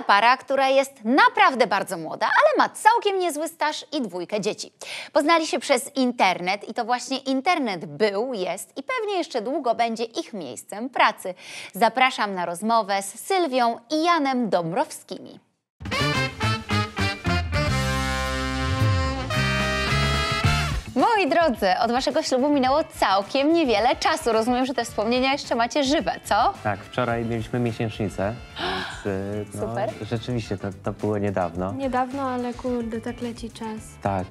para, która jest naprawdę bardzo młoda, ale ma całkiem niezły staż i 2 dzieci. Poznali się przez internet i to właśnie internet był, jest i pewnie jeszcze długo będzie ich miejscem pracy. Zapraszam na rozmowę z Sylwią i Janem Dąbrowskimi. Moi drodzy, od waszego ślubu minęło całkiem niewiele czasu. Rozumiem, że te wspomnienia jeszcze macie żywe, co? Tak, wczoraj mieliśmy miesięcznicę, więc Super. Rzeczywiście to było niedawno. Niedawno, ale kurde, tak leci czas. Tak,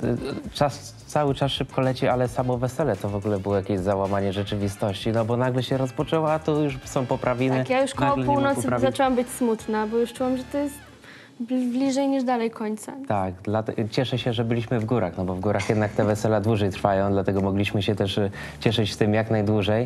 cały czas szybko leci, ale samo wesele to w ogóle było jakieś załamanie rzeczywistości, no bo nagle się rozpoczęło, a tu już są poprawiny. Tak, ja już koło nagle nie ma północy poprawin. zaczęłam być smutna, bo już czułam, że to jest bliżej niż dalej końca. Tak, cieszę się, że byliśmy w górach, no bo w górach jednak te wesela dłużej trwają, dlatego mogliśmy się też cieszyć z tym jak najdłużej,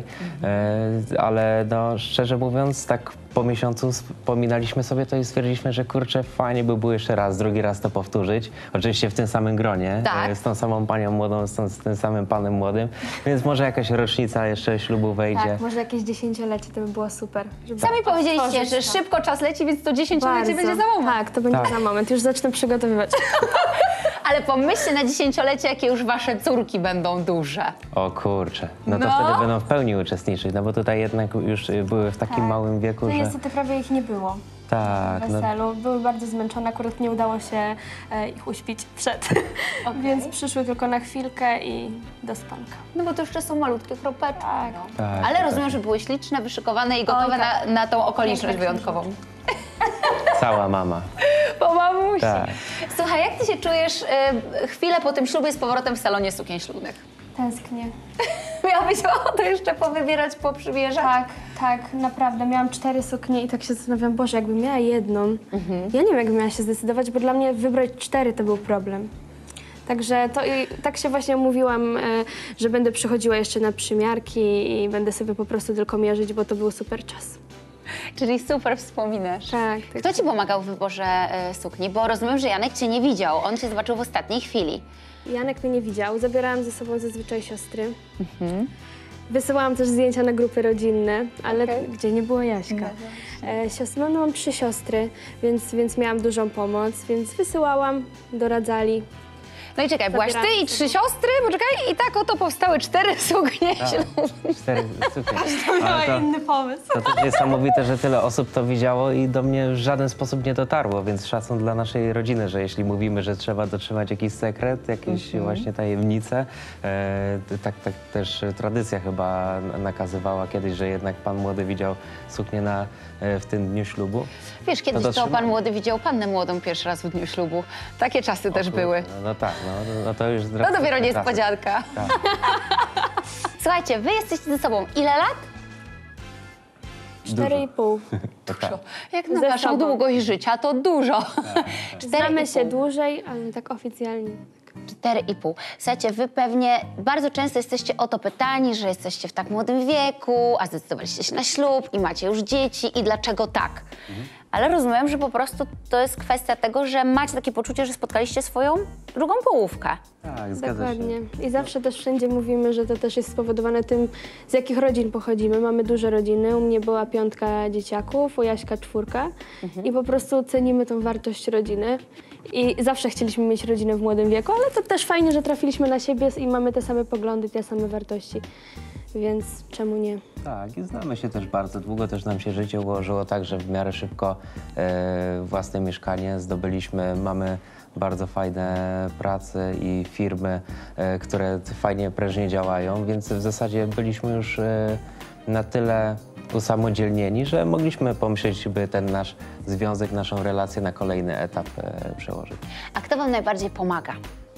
ale no, szczerze mówiąc, tak po miesiącu wspominaliśmy sobie to i stwierdziliśmy, że kurczę, fajnie by było jeszcze raz, drugi raz to powtórzyć, oczywiście w tym samym gronie, Tak. z tą samą panią młodą, z tym samym panem młodym, więc może jakaś rocznica jeszcze ślubu wejdzie. Tak, może jakieś 10-lecie to by było super. żeby Sami powiedzieliście, odtworzyć że to. szybko czas leci, więc to 10-lecie będzie za moment. Tak, to będzie Tak. za moment. Już zacznę przygotowywać. Ale pomyślcie na 10-lecie, jakie już wasze córki będą duże. O kurczę, no to No. wtedy będą w pełni uczestniczyć, no bo tutaj jednak już były w takim małym wieku, No że... niestety prawie ich nie było Tak, w no, weselu. Były bardzo zmęczone, akurat nie udało się ich uśpić przed. Więc przyszły tylko na chwilkę i do spanka. No bo to jeszcze są malutkie kropeczki. Tak. No. tak, Ale tak. rozumiem, że były śliczne, wyszykowane i gotowe tak. na tą okoliczność Piękne wyjątkową. Cała mama. Po mamusi. Tak. Słuchaj, jak ty się czujesz chwilę po tym ślubie z powrotem w salonie sukien ślubnych? Tęsknię. Miałabyś ochotę jeszcze powybierać, poprzymierzać? Tak, naprawdę. Miałam 4 suknie i tak się zastanawiam, Boże, jakbym miała jedną. Ja nie wiem, jakbym miała się zdecydować, bo dla mnie wybrać 4 to był problem. Także to i tak się właśnie umówiłam, że będę przychodziła jeszcze na przymiarki i będę sobie po prostu tylko mierzyć, bo to był super czas. Czyli super wspominasz. Tak. Kto ci pomagał w wyborze sukni? Bo rozumiem, że Janek cię nie widział. On cię zobaczył w ostatniej chwili. Janek mnie nie widział, zabierałam ze sobą zazwyczaj siostry. Wysyłałam też zdjęcia na grupy rodzinne, ale gdzie nie było Jaśka. Siostry, no mam 3 siostry, więc miałam dużą pomoc, więc wysyłałam, doradzali. No i czekaj, byłaś ty Zabieramy i 3 siostry, poczekaj, i tak oto powstały 4 suknie Tak. ślubne. 4 suknie. Ale to, Inny pomysł. to też niesamowite, że tyle osób to widziało i do mnie w żaden sposób nie dotarło, więc szacun dla naszej rodziny, że jeśli mówimy, że trzeba dotrzymać jakiś sekret, jakieś właśnie tajemnice, tak też tradycja chyba nakazywała kiedyś, że jednak pan młody widział suknię w tym dniu ślubu. Wiesz, kiedyś to dotrzymamy. pan młody widział pannę młodą pierwszy raz w dniu ślubu. Takie czasy też były. No tak, no to już... No dopiero niespodzianka. Tak. Słuchajcie, wy jesteście ze sobą ile lat? 4,5. To tak. Jak na Ze waszą sobą. długość życia, to dużo. Znamy się 4,5. dłużej, ale tak oficjalnie. 4,5. Słuchajcie, wy pewnie bardzo często jesteście o to pytani, że jesteście w tak młodym wieku, a zdecydowaliście się na ślub i macie już dzieci i dlaczego tak. Ale rozumiem, że po prostu to jest kwestia tego, że macie takie poczucie, że spotkaliście swoją drugą połówkę. Tak, zgadza się. Dokładnie. I zawsze też wszędzie mówimy, że to też jest spowodowane tym, z jakich rodzin pochodzimy. Mamy duże rodziny. U mnie była 5 dzieciaków, u Jaśka 4. I po prostu cenimy tą wartość rodziny. I zawsze chcieliśmy mieć rodzinę w młodym wieku, ale to też fajnie, że trafiliśmy na siebie i mamy te same poglądy, te same wartości. Więc czemu nie? Tak, i znamy się też bardzo długo, też nam się życie ułożyło tak, że w miarę szybko własne mieszkanie zdobyliśmy. Mamy bardzo fajne prace i firmy, które fajnie, prężnie działają, więc w zasadzie byliśmy już na tyle usamodzielnieni, że mogliśmy pomyśleć, by ten nasz związek, naszą relację na kolejny etap przełożyć. A kto wam najbardziej pomaga?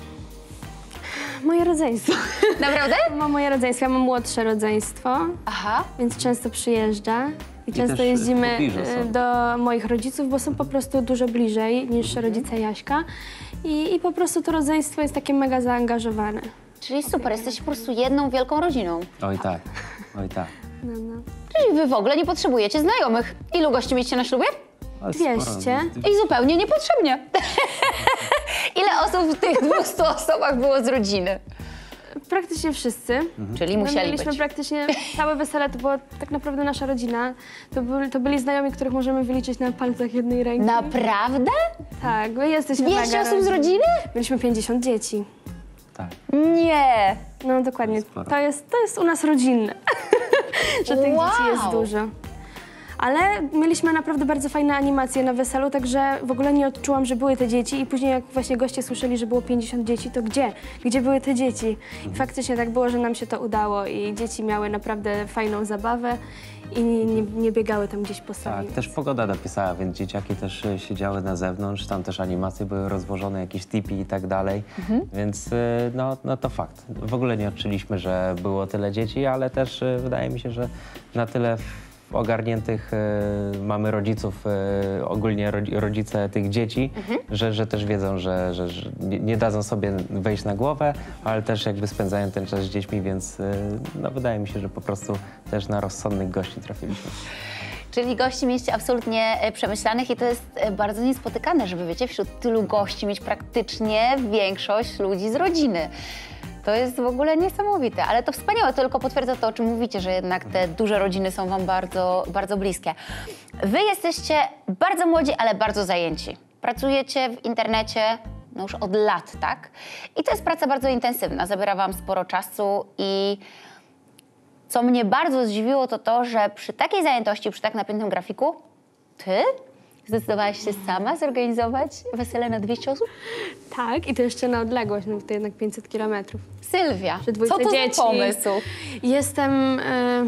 Moje rodzeństwo. Naprawdę? Mam moje rodzeństwo. Ja mam młodsze rodzeństwo, Aha. więc często przyjeżdża. I często też w jeździmy pobliżu są. do moich rodziców, bo są po prostu dużo bliżej niż rodzice Jaśka. I po prostu to rodzeństwo jest takie mega zaangażowane. Czyli super, jesteście po prostu jedną wielką rodziną. Oj tak, oj tak. No. Czyli wy w ogóle nie potrzebujecie znajomych. Ilu gości mieliście na ślubie? Ale 200. I zupełnie niepotrzebnie. Ile osób w tych 200 osobach było z rodziny? Praktycznie wszyscy. Czyli My musieli mieliśmy być. praktycznie całe wesele, to była tak naprawdę nasza rodzina. To byli znajomi, których możemy wyliczyć na palcach jednej ręki. Naprawdę? Tak, my jesteśmy 200 mega osób z rodziny? Mieliśmy 50 dzieci. Tak. Nie. No dokładnie. Sporo. To jest u nas rodzinne, że tych Wow. dzieci jest dużo. Ale mieliśmy naprawdę bardzo fajne animacje na weselu, także w ogóle nie odczułam, że były te dzieci i później jak właśnie goście słyszeli, że było 50 dzieci, to gdzie? Gdzie były te dzieci? I faktycznie tak było, że nam się to udało i dzieci miały naprawdę fajną zabawę i nie biegały tam gdzieś po sali. Tak, też pogoda dopisała, więc dzieciaki też siedziały na zewnątrz, tam też animacje były rozłożone, jakieś tipi i tak dalej, więc no to fakt. W ogóle nie odczuliśmy, że było tyle dzieci, ale też wydaje mi się, że na tyle ogarniętych mamy rodziców, ogólnie rodzice tych dzieci, że też wiedzą, że nie dadzą sobie wejść na głowę, ale też jakby spędzają ten czas z dziećmi, więc no, wydaje mi się, że po prostu też na rozsądnych gości trafiliśmy. Czyli gości mieliście absolutnie przemyślanych i to jest bardzo niespotykane, żeby wiecie, wśród tylu gości mieć praktycznie większość ludzi z rodziny. To jest w ogóle niesamowite, ale to wspaniałe, to tylko potwierdza to, o czym mówicie, że jednak te duże rodziny są wam bardzo, bardzo bliskie. Wy jesteście bardzo młodzi, ale bardzo zajęci. Pracujecie w internecie no już od lat, tak? I to jest praca bardzo intensywna, zabiera wam sporo czasu i co mnie bardzo zdziwiło, to to, że przy takiej zajętości, przy tak napiętym grafiku, ty zdecydowałaś się sama zorganizować wesele na 200 osób? Tak, i to jeszcze na odległość, no bo to jednak 500 kilometrów. Sylwia, Przy dwójce co to dzieci. za pomysł? Jestem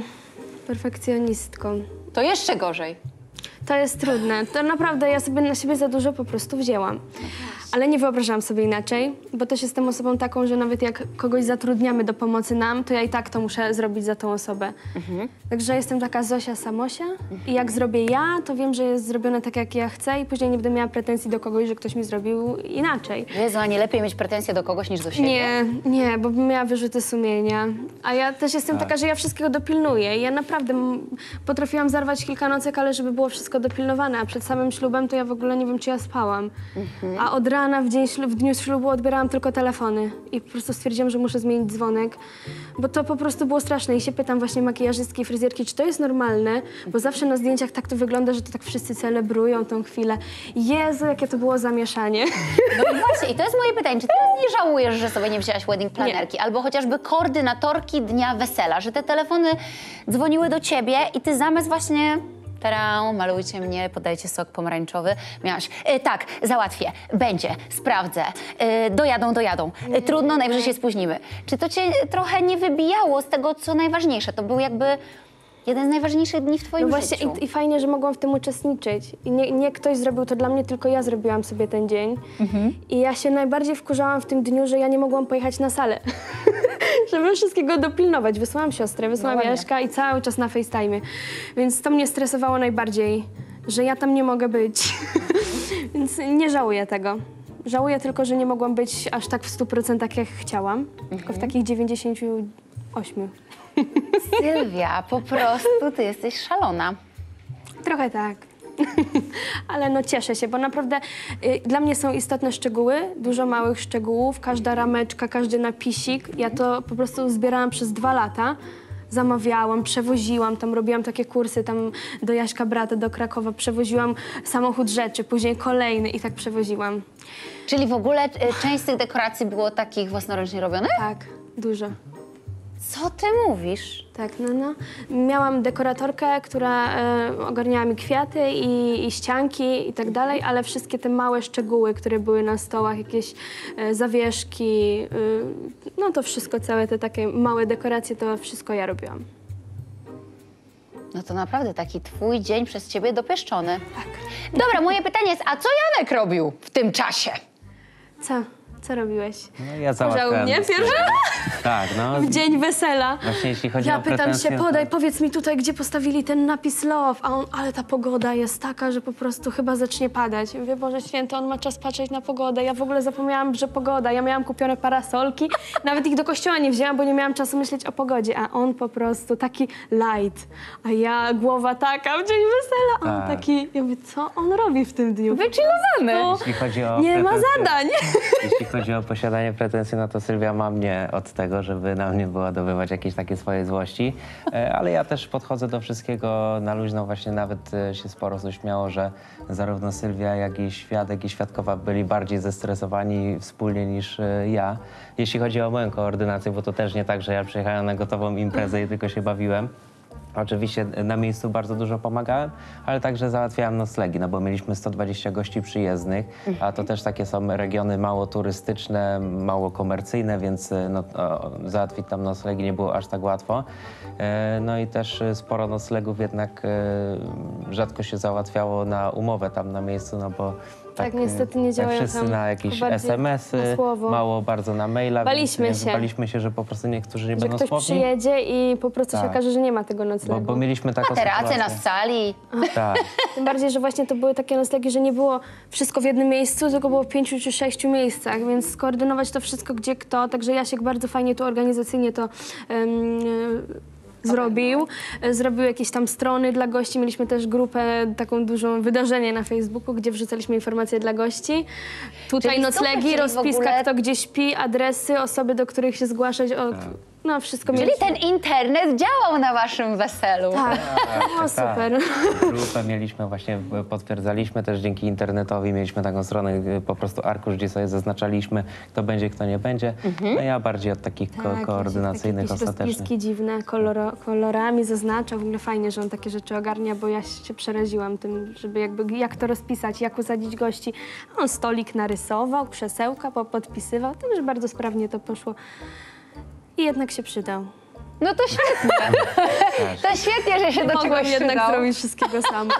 perfekcjonistką. To jeszcze gorzej. To jest trudne. To naprawdę ja sobie na siebie za dużo po prostu wzięłam. Ale nie wyobrażałam sobie inaczej, bo też jestem osobą taką, że nawet jak kogoś zatrudniamy do pomocy nam, to ja i tak to muszę zrobić za tą osobę. Także jestem taka Zosia Samosia i jak zrobię ja, to wiem, że jest zrobione tak, jak ja chcę i później nie będę miała pretensji do kogoś, że ktoś mi zrobił inaczej. Jezu, a nie lepiej mieć pretensje do kogoś niż do siebie? Nie, bo bym miała wyrzuty sumienia. A ja też jestem taka, że ja wszystkiego dopilnuję. Ja naprawdę potrafiłam zarwać kilka nocek, ale żeby było wszystko dopilnowane. A przed samym ślubem to ja w ogóle nie wiem, czy ja spałam. A od rana w dniu ślubu odbierałam tylko telefony. I po prostu stwierdziłam, że muszę zmienić dzwonek, bo to po prostu było straszne. I się pytam właśnie makijażystki i fryzjerki, czy to jest normalne, bo zawsze na zdjęciach tak to wygląda, że to tak wszyscy celebrują tą chwilę. Jezu, jakie to było zamieszanie. No i właśnie, i to jest moje pytanie, czy teraz nie żałujesz, że sobie nie wzięłaś wedding planerki, albo chociażby koordynatorki dnia wesela, że te telefony dzwoniły do ciebie i ty zamiast właśnie malujcie mnie, podajcie sok pomarańczowy, miałaś, tak, załatwię, będzie, sprawdzę, dojadą, trudno, najwyżej się spóźnimy. Czy to cię trochę nie wybijało z tego, co najważniejsze? To był jakby jeden z najważniejszych dni w twoim No właśnie życiu. i fajnie, że mogłam w tym uczestniczyć. I nie ktoś zrobił to dla mnie, tylko ja zrobiłam sobie ten dzień. I ja się najbardziej wkurzałam w tym dniu, że ja nie mogłam pojechać na salę. Żeby wszystkiego dopilnować. Wysłałam siostrę, wysłałam ładnie. Jaśka i cały czas na FaceTime'ie. Więc to mnie stresowało najbardziej, że ja tam nie mogę być. Więc nie żałuję tego. Żałuję tylko, że nie mogłam być aż tak w 100% jak chciałam, tylko w takich 98%. Sylwia, po prostu ty jesteś szalona. Trochę tak. Ale no cieszę się, bo naprawdę dla mnie są istotne szczegóły, dużo małych szczegółów, każda rameczka, każdy napisik. Ja to po prostu zbierałam przez 2 lata. Zamawiałam, przewoziłam, tam robiłam takie kursy tam do Jaśka brata, do Krakowa, przewoziłam samochód rzeczy, później kolejny i tak przewoziłam. Czyli w ogóle część z tych dekoracji było takich własnoręcznie robionych? Tak, dużo. Co ty mówisz? Tak, no. Miałam dekoratorkę, która ogarniała mi kwiaty i ścianki i tak dalej, ale wszystkie te małe szczegóły, które były na stołach, jakieś zawieszki, no to wszystko, całe te takie małe dekoracje, to wszystko ja robiłam. No to naprawdę taki twój dzień przez ciebie dopieszczony. Tak. Dobra, moje pytanie jest, a co Janek robił w tym czasie? Co robiłeś? No, ja Pożał załatwiałem mnie dosyć. pierwszy Tak, no. w dzień wesela. Właśnie jeśli chodzi Ja o pytam pretensje, się, powiedz mi tutaj, gdzie postawili ten napis love, a on, ale ta pogoda jest taka, że po prostu chyba zacznie padać. Ja mówię, Boże Święty, on ma czas patrzeć na pogodę. Ja w ogóle zapomniałam, że pogoda. Ja miałam kupione parasolki, nawet ich do kościoła nie wzięłam, bo nie miałam czasu myśleć o pogodzie, a on po prostu taki light, a ja głowa taka w dzień wesela, a on Tak. taki, ja mówię, co on robi w tym dniu? Wychillowany. No, Jeśli chodzi o nie ma pretensje- zadań. Jeśli chodzi o posiadanie pretensji, no to Sylwia ma mnie od tego, żeby na mnie wyładowywać jakieś takie swoje złości, ale ja też podchodzę do wszystkiego na luźno, właśnie nawet się sporo osób śmiało, że zarówno Sylwia, jak i świadek i świadkowa byli bardziej zestresowani wspólnie niż ja. Jeśli chodzi o moją koordynację, bo to też nie tak, że ja przyjechałem na gotową imprezę i tylko się bawiłem. Oczywiście na miejscu bardzo dużo pomagałem, ale także załatwiałem noclegi, no bo mieliśmy 120 gości przyjezdnych, a to też takie są regiony mało turystyczne, mało komercyjne, więc no, załatwić tam noclegi nie było aż tak łatwo. No i też sporo noclegów jednak rzadko się załatwiało na umowę tam na miejscu, no bo Tak, niestety nie działają wszyscy tam, na jakieś bardziej SMS-y, na słowo. mało bardzo na maila. Baliśmy się. Że po prostu niektórzy nie Że będą ktoś słowni. przyjedzie i po prostu się Tak. okaże, że nie ma tego noclegu. Bo mieliśmy taką Materace sytuację. na sali. Tak. Tym bardziej, że właśnie to były takie noclegi, że nie było wszystko w jednym miejscu, tylko było w 5 czy 6 miejscach, więc skoordynować to wszystko gdzie kto. Także Jasiek bardzo fajnie tu organizacyjnie to zrobił. Zrobił jakieś tam strony dla gości. Mieliśmy też grupę, taką dużą wydarzenie na Facebooku, gdzie wrzucaliśmy informacje dla gości. Tutaj Czyli super, noclegi, czyli w rozpiska, ogóle- kto gdzie śpi, adresy, osoby, do których się zgłaszać. No wszystko Czyli mieliśmy. ten internet działał na waszym weselu. Tak, no super. Grupę mieliśmy właśnie, potwierdzaliśmy też dzięki internetowi, mieliśmy taką stronę, po prostu arkusz, gdzie sobie zaznaczaliśmy, kto będzie, kto nie będzie. No ja bardziej od takich koordynacyjnych, jakieś ostatecznych. rozpiski dziwne, kolorami zaznacza. W ogóle fajnie, że on takie rzeczy ogarnia, bo ja się przeraziłam tym, żeby jakby jak to rozpisać, jak usadzić gości. On stolik narysował, krzesełka podpisywał, także bardzo sprawnie to poszło. I jednak się przydał. No to świetnie. To świetnie, że się do Mogłam czegoś jednak przydał. zrobić wszystkiego sama.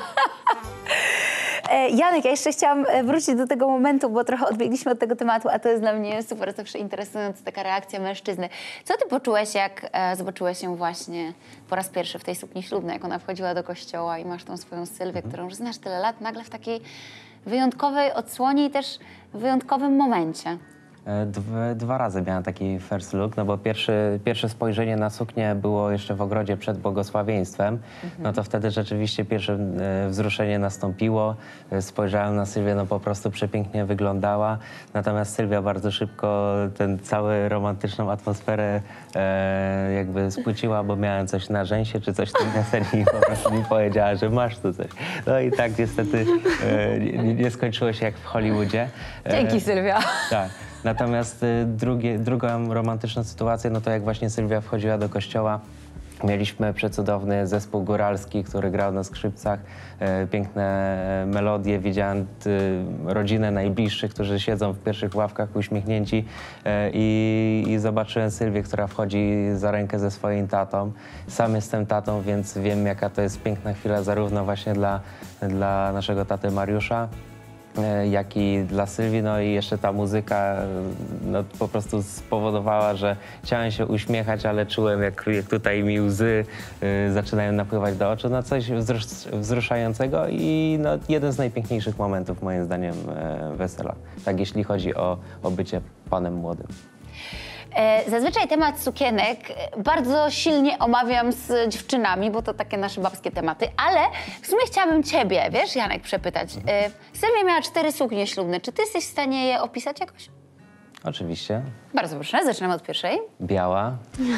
Janek, ja jeszcze chciałam wrócić do tego momentu, bo trochę odbiegliśmy od tego tematu, a to jest dla mnie super, zawsze interesująca taka reakcja mężczyzny. Co ty poczułeś, jak zobaczyłeś ją właśnie po raz pierwszy w tej sukni ślubnej, jak ona wchodziła do kościoła i masz tą swoją Sylwię, którą już znasz tyle lat, nagle w takiej wyjątkowej odsłonie i też wyjątkowym momencie? Dwa razy miałem taki first look, no bo pierwsze spojrzenie na suknię było jeszcze w ogrodzie przed błogosławieństwem. No to wtedy rzeczywiście pierwsze wzruszenie nastąpiło. Spojrzałem na Sylwię, no po prostu przepięknie wyglądała. Natomiast Sylwia bardzo szybko tę całą romantyczną atmosferę jakby spłyciła, bo miałem coś na rzęsie czy coś w tym desenie i po prostu mi powiedziała, że masz tu coś. No i tak niestety nie skończyło się jak w Hollywoodzie. Dzięki, Sylwia. Tak. Natomiast drugą romantyczną sytuację, no to jak właśnie Sylwia wchodziła do kościoła, mieliśmy przecudowny zespół góralski, który grał na skrzypcach, piękne melodie. Widziałem rodzinę najbliższych, którzy siedzą w pierwszych ławkach uśmiechnięci i zobaczyłem Sylwię, która wchodzi za rękę ze swoim tatą. Sam jestem tatą, więc wiem, jaka to jest piękna chwila zarówno właśnie dla naszego taty Mariusza, jak i dla Sylwii, no i jeszcze ta muzyka no, po prostu spowodowała, że chciałem się uśmiechać, ale czułem, jak tutaj mi łzy zaczynają napływać do oczu. No coś wzruszającego i no, jeden z najpiękniejszych momentów moim zdaniem wesela. Tak jeśli chodzi o bycie panem młodym. Zazwyczaj temat sukienek bardzo silnie omawiam z dziewczynami, bo to takie nasze babskie tematy, ale w sumie chciałabym ciebie, wiesz, Janek, przepytać. Sylwia miała 4 suknie ślubne. Czy ty jesteś w stanie je opisać jakoś? Oczywiście. Bardzo proszę, zaczynamy od pierwszej. Biała.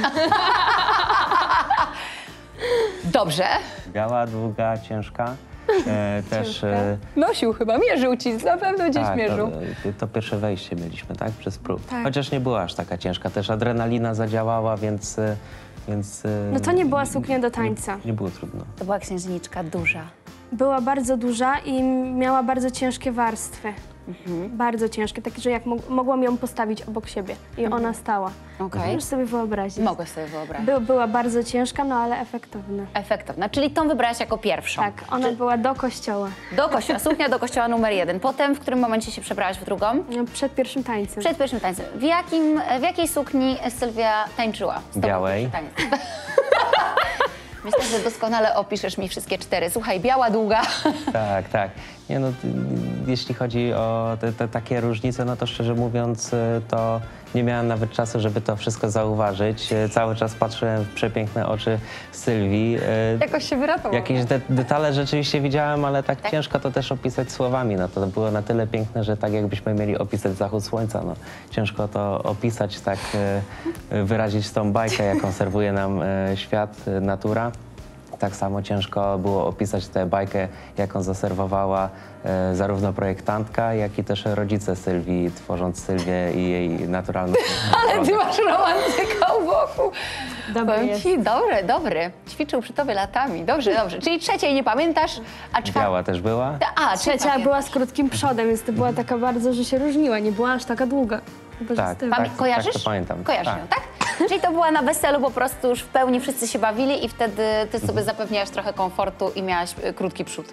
Dobrze. Biała, długa, ciężka. Też Nosił chyba, mierzył ci, na pewno gdzieś tak, mierzył. to pierwsze wejście mieliśmy, tak? Przez prób. Tak. Chociaż nie była aż taka ciężka. Też adrenalina zadziałała, więc No to nie była suknia do tańca. nie było trudno. To była księżniczka duża. Była bardzo duża i miała bardzo ciężkie warstwy. Bardzo ciężkie, takie, że jak mogłam ją postawić obok siebie i ona stała. Okej. Możesz sobie wyobrazić. Mogę sobie wyobrazić. Była bardzo ciężka, no ale efektowna. Efektowna, czyli tą wybrałaś jako pierwszą. Tak, ona była do kościoła. Do kościoła, suknia do kościoła numer 1. Potem w którym momencie się przebrałaś w drugą? No, przed pierwszym tańcem. Przed pierwszym tańcem. W jakiej sukni Sylwia tańczyła? Z tobą Białej. pierwszy taniec. Myślę, że doskonale opiszesz mi wszystkie 4. Słuchaj, biała, długa. Tak, tak. Nie no, jeśli chodzi o te takie różnice, no to szczerze mówiąc, to nie miałem nawet czasu, żeby to wszystko zauważyć. Cały czas patrzyłem w przepiękne oczy Sylwii. Jakoś się wyratował. Jakieś detale rzeczywiście widziałem, ale tak ciężko to też opisać słowami. No to było na tyle piękne, że tak jakbyśmy mieli opisać zachód słońca. No, ciężko to opisać, tak wyrazić tą bajkę, jaką serwuje nam świat, natura. Tak samo ciężko było opisać tę bajkę, jaką zaserwowała zarówno projektantka, jak i też rodzice Sylwii, tworząc Sylwię i jej naturalną Ale ty masz romantyka u boku. Dobry Powiem jest. ci, dobry. Ćwiczył przy tobie latami. Dobrze. Czyli trzeciej nie pamiętasz, a czwarta... Biała też była. Trzecia była z krótkim przodem, więc to była taka bardzo, że się różniła, nie była aż taka długa. Chyba, że Tak, z tyłu. tak. Kojarzysz? to pamiętam. Kojarzysz Tak. ją, tak? Czyli to była na weselu po prostu już w pełni wszyscy się bawili i wtedy ty sobie zapewniałaś trochę komfortu i miałaś krótki przód.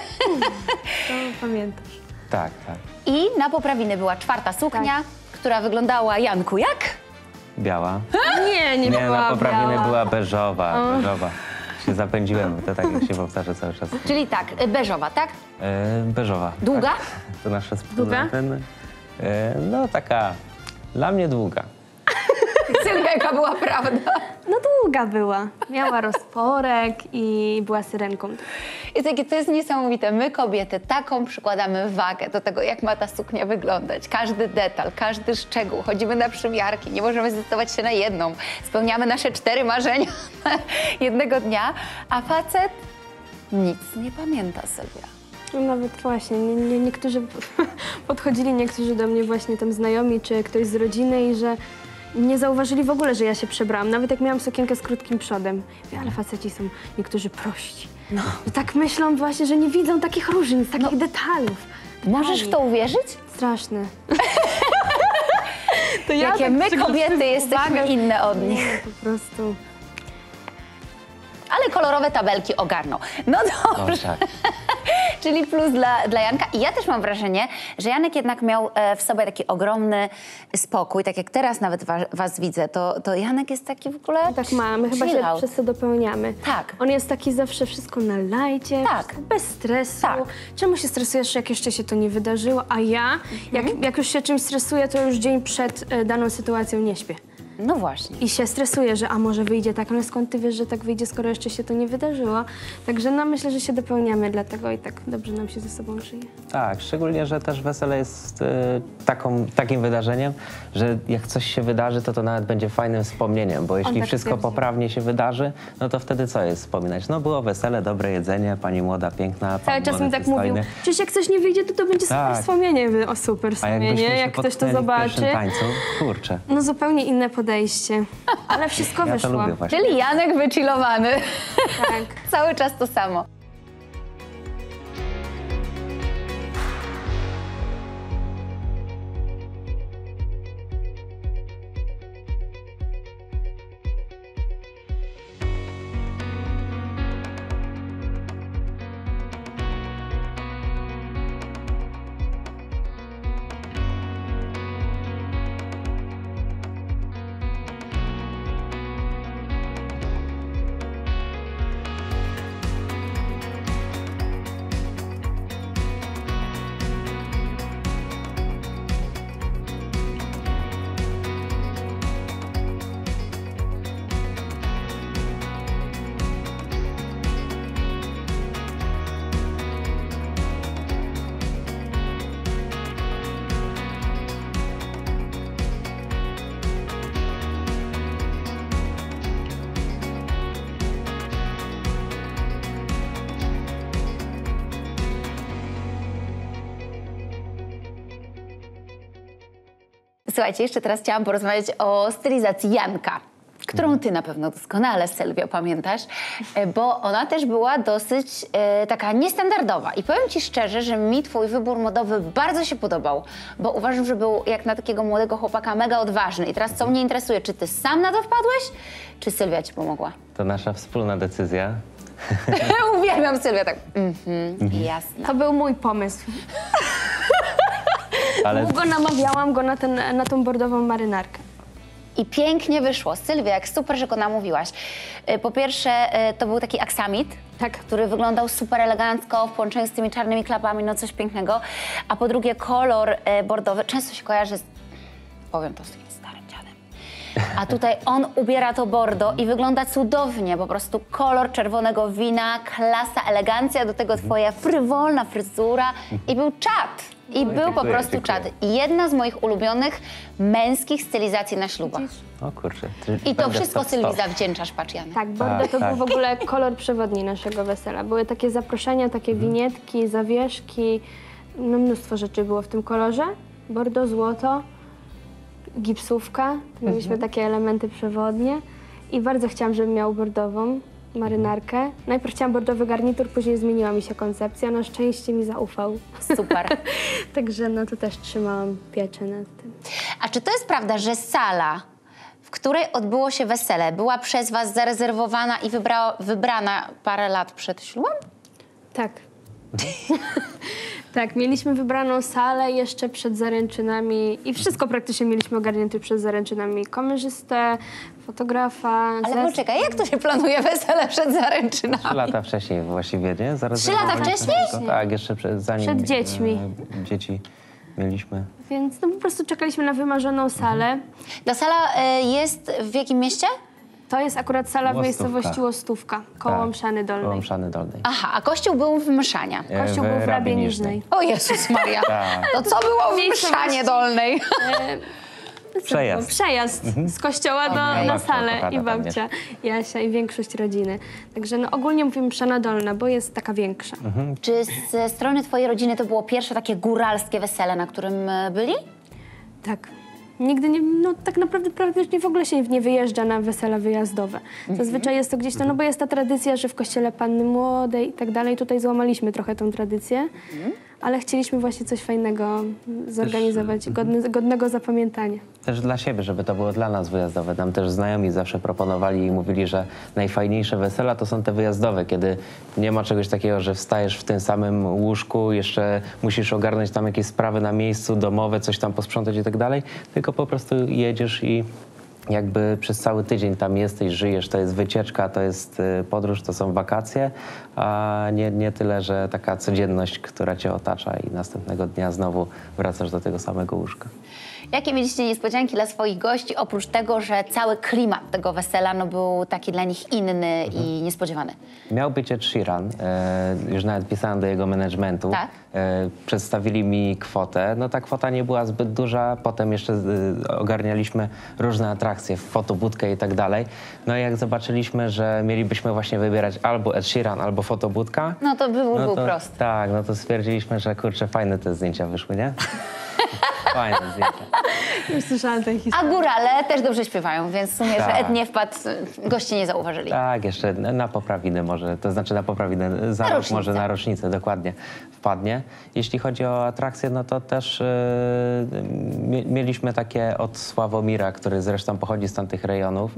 To pamiętasz. Tak. I na poprawiny była czwarta suknia, która wyglądała, Janku, jak? Biała. Nie Nie, była na poprawiny biała. była beżowa. Się zapędziłem, to tak jak się powtarza cały czas. Czyli tak, beżowa, tak? Beżowa. Długa? Tak. To nasze Długa? wspólne. No taka, dla mnie długa. Sylwia, jaka była prawda? No długa była. Miała rozporek i była syrenką. I takie, to jest niesamowite. My kobiety taką przykładamy wagę do tego, jak ma ta suknia wyglądać. Każdy detal, każdy szczegół. Chodzimy na przymiarki, nie możemy zdecydować się na jedną. Spełniamy nasze 4 marzenia jednego dnia, a facet nic nie pamięta, Sylwia. No nawet właśnie, niektórzy podchodzili, niektórzy do mnie właśnie tam znajomi, czy ktoś z rodziny i że nie zauważyli w ogóle, że ja się przebrałam. Nawet jak miałam sukienkę z krótkim przodem. Ale faceci są niektórzy prości. No. I tak myślą właśnie, że nie widzą takich różnic, takich detalów. Możesz w to uwierzyć? Straszne. To Jakie tak my przykładam kobiety jesteśmy uwagę. inne od nich. Nie, po prostu. Ale kolorowe tabelki ogarną. No dobrze. No, tak. Czyli plus dla Janka. I ja też mam wrażenie, że Janek jednak miał w sobie taki ogromny spokój. Tak jak teraz nawet was widzę, to Janek jest taki w ogóle Tak mamy, chyba chill się out. przez to dopełniamy. Tak. On jest taki zawsze wszystko na lajcie, Tak. wszystko bez stresu. Tak. Czemu się stresujesz, jak jeszcze się to nie wydarzyło? A ja, jak już się czymś stresuję, to już dzień przed daną sytuacją nie śpię. No właśnie. I się stresuję, że a może wyjdzie tak, ale skąd ty wiesz, że tak wyjdzie, skoro jeszcze się to nie wydarzyło? Także no myślę, że się dopełniamy dlatego i tak dobrze nam się ze sobą żyje. Tak, szczególnie, że też wesele jest takim wydarzeniem, że jak coś się wydarzy, to nawet będzie fajnym wspomnieniem, bo jeśli tak wszystko twierdzi. poprawnie się wydarzy, no to wtedy co jest wspominać? No było wesele, dobre jedzenie, pani młoda, piękna, Cały pan czas mi młody, tak przystojny. mówił, przecież jak coś nie wyjdzie, to będzie super Tak. wspomnienie. Ja mówię, o super A jakbyśmy wspomnienie, się jak ktoś to potknęli w zobaczy. pierwszym tańcu, kurczę, No zupełnie inne podejście, ale wszystko ja wyszło. to lubię właśnie. Czyli Janek wychillowany. Tak. Cały czas to samo. Słuchajcie, jeszcze teraz chciałam porozmawiać o stylizacji Janka, którą ty na pewno doskonale, Sylwio, pamiętasz, bo ona też była dosyć taka niestandardowa. I powiem ci szczerze, że mi twój wybór modowy bardzo się podobał, bo uważam, że był jak na takiego młodego chłopaka mega odważny. I teraz co mnie interesuje, czy ty sam na to wpadłeś, czy Sylwia ci pomogła? To nasza wspólna decyzja. Uwielbiam Sylwia, tak, jasne. To był mój pomysł. Ale Długo namawiałam go na tą bordową marynarkę. I pięknie wyszło. Sylwia, jak super, że go namówiłaś. Po pierwsze, to był taki aksamit, Tak. który wyglądał super elegancko w połączeniu z tymi czarnymi klapami, no coś pięknego. A po drugie, kolor bordowy często się kojarzy z, powiem to, z takim starym dziadem. A tutaj on ubiera to bordo i wygląda cudownie, po prostu kolor czerwonego wina, klasa, elegancja, do tego twoja frywolna fryzura i był czad. I był po dziękuję, prostu dziękuję. czad. I jedna z moich ulubionych męskich stylizacji na ślubach. O kurczę. I to będę wszystko stop, stop. Sylwii zawdzięczasz, Paciany. Tak, bordo to tak. był w ogóle kolor przewodni naszego wesela. Były takie zaproszenia, takie winietki, zawieszki, no mnóstwo rzeczy było w tym kolorze. Bordo, złoto, gipsówka, mieliśmy takie elementy przewodnie i bardzo chciałam, żeby miał bordową marynarkę. Najpierw chciałam bordowy garnitur, później zmieniła mi się koncepcja, na szczęście mi zaufał. Super. Także no to też trzymałam pieczę nad tym. A czy to jest prawda, że sala, w której odbyło się wesele, była przez was zarezerwowana i wybrana parę lat przed ślubem? Tak. Tak, mieliśmy wybraną salę jeszcze przed zaręczynami i wszystko praktycznie mieliśmy ogarnięte przed zaręczynami. Kamerzystę, fotografa, Ale poczekaj, jak to się planuje wesele przed zaręczynami? 3 lata wcześniej właściwie, nie? 3 lata wcześniej? Tak, jeszcze zanim Przed dziećmi. Dzieci mieliśmy. Więc no po prostu czekaliśmy na wymarzoną salę. Ta sala jest w jakim mieście? To jest akurat sala w Łostówka. miejscowości Łostówka, koło Tak, Mszany Dolnej. Koło Mszany Dolnej. Aha, a kościół był w Mszania. Kościół był w Rabie Niżnej. O Jezus Maria. Tak. To co było w Miejscowości- Mszanie Dolnej? Przejazd. Przejazd z kościoła Okej. na Babcia salę kochana i tam babcia Jasia i większość rodziny. Także no ogólnie mówimy Mszana Dolna, bo jest taka większa. Czy ze strony twojej rodziny to było pierwsze takie góralskie wesele, na którym byli? Tak. Nigdy nie, no tak naprawdę praktycznie w ogóle się nie wyjeżdża na wesela wyjazdowe. Zazwyczaj jest to gdzieś to, no bo jest ta tradycja, że w kościele panny młodej i tak dalej. Tutaj złamaliśmy trochę tą tradycję, ale chcieliśmy właśnie coś fajnego zorganizować, godnego zapamiętania. Też dla siebie, żeby to było dla nas wyjazdowe. Nam też znajomi zawsze proponowali i mówili, że najfajniejsze wesela to są te wyjazdowe, kiedy nie ma czegoś takiego, że wstajesz w tym samym łóżku, jeszcze musisz ogarnąć tam jakieś sprawy na miejscu, domowe, coś tam posprzątać i tak dalej, tylko po prostu jedziesz i jakby przez cały tydzień tam jesteś, żyjesz, to jest wycieczka, to jest podróż, to są wakacje, a nie tyle, że taka codzienność, która cię otacza i następnego dnia znowu wracasz do tego samego łóżka. Jakie mieliście niespodzianki dla swoich gości, oprócz tego, że cały klimat tego wesela no, był taki dla nich inny i niespodziewany? Miał być Ed Sheeran, już nawet pisałem do jego managementu. Tak. Przedstawili mi kwotę. No ta kwota nie była zbyt duża, potem jeszcze ogarnialiśmy różne atrakcje, fotobudkę i tak dalej. No i jak zobaczyliśmy, że mielibyśmy właśnie wybierać albo Ed Sheeran, albo fotobudka. No to wybór był prosty. Tak, no to stwierdziliśmy, że kurczę, fajne te zdjęcia wyszły, nie? Fajne zdjęcia. Już słyszałam tę A historię. górale też dobrze śpiewają, więc w sumie, że Tak. Ed nie wpadł, goście nie zauważyli. Tak, jeszcze na poprawinę może, to znaczy na poprawinę, za Na rok rocznicę. może na rocznicę, dokładnie wpadnie. Jeśli chodzi o atrakcje, no to też mieliśmy takie od Sławomira, który zresztą pochodzi z tamtych rejonów,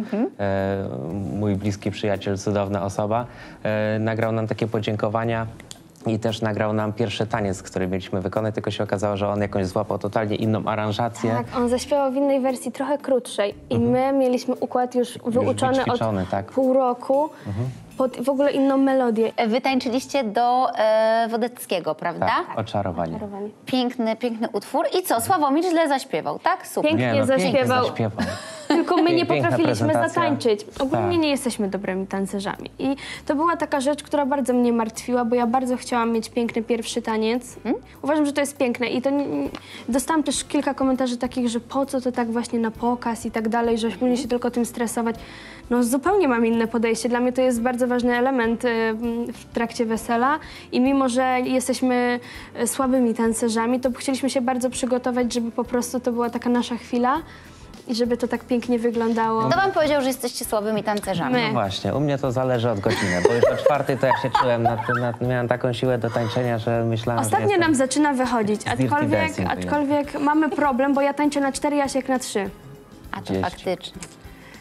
mój bliski przyjaciel, cudowna osoba, nagrał nam takie podziękowania. I też nagrał nam pierwszy taniec, który mieliśmy wykonać, tylko się okazało, że on jakąś złapał totalnie inną aranżację. Tak, on zaśpiewał w innej wersji trochę krótszej i my mieliśmy układ już wyuczony wyćwiczony, od tak. pół roku pod w ogóle inną melodię. Wy tańczyliście do Wodeckiego, prawda? Tak, oczarowanie. Piękny, piękny utwór. I co, Sławomir źle zaśpiewał, tak? Super. Pięknie Pięknie zaśpiewał. zaśpiewał. Tylko my nie Piękna potrafiliśmy prezentacja. zatańczyć. Ogólnie Tak. nie jesteśmy dobrymi tancerzami. I to była taka rzecz, która bardzo mnie martwiła, bo ja bardzo chciałam mieć piękny pierwszy taniec. Uważam, że to jest piękne i to dostałam też kilka komentarzy takich, że po co to tak właśnie na pokaz i tak dalej, że później się tylko tym stresować. No zupełnie mam inne podejście. Dla mnie to jest bardzo ważny element w trakcie wesela i mimo, że jesteśmy słabymi tancerzami, to chcieliśmy się bardzo przygotować, żeby po prostu to była taka nasza chwila i żeby to tak pięknie wyglądało. Kto wam powiedział, że jesteście słabymi tancerzami? My. No właśnie, u mnie to zależy od godziny, bo już o 4 to ja się czułem, miałem taką siłę do tańczenia, że myślałem, że Ostatnio jestem... nam zaczyna wychodzić, Dancing aczkolwiek mamy problem, bo ja tańczę na 4, Jasiek na 3. A to Gdzieś. faktycznie.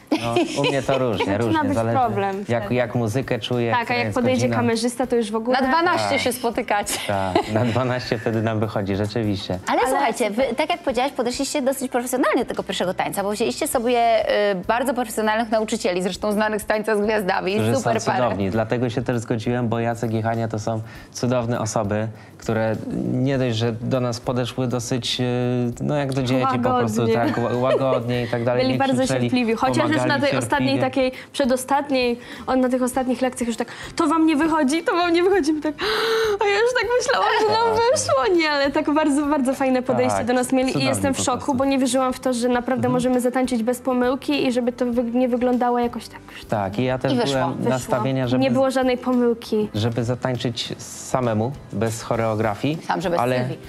No, u mnie to różnie, różnie. być Zależy, problem jak muzykę czuję. Tak, a która jak jest podejdzie godzina. kamerzysta, to już w ogóle... Na 12 się spotykacie. Tak, na 12 wtedy nam wychodzi, rzeczywiście. Ale słuchajcie, wy, tak jak powiedziałaś, podeszliście dosyć profesjonalnie do tego pierwszego tańca, bo wzięliście sobie bardzo profesjonalnych nauczycieli, zresztą znanych z Tańca z Gwiazdami. Którzy Super są parę. cudowni. Dlatego się też zgodziłem, bo Jacek i Hania to są cudowne osoby, które nie dość, że do nas podeszły dosyć, no jak do dzieci po prostu, Łagodnie. tak, łagodnie i tak dalej. Byli nie bardzo krzyczeli, cierpliwi, chociaż już na tej pomagali ostatniej, cierpliwie. takiej przedostatniej, na tych ostatnich lekcjach już tak, to wam nie wychodzi, to wam nie wychodzi. My tak, a ja już tak myślałam, że nam wyszło. Nie, ale tak bardzo, bardzo fajne podejście Tak, do nas mieli i cudownie jestem w po szoku, prostu. bo nie wierzyłam w to, że naprawdę możemy zatańczyć bez pomyłki i żeby to nie wyglądało jakoś tak. Tak, i ja też I wyszło, byłem wyszło. nastawienia, żeby, Nie było żadnej pomyłki. żeby zatańczyć samemu, bez choreografii. Sam, że bez ale... Sylwii.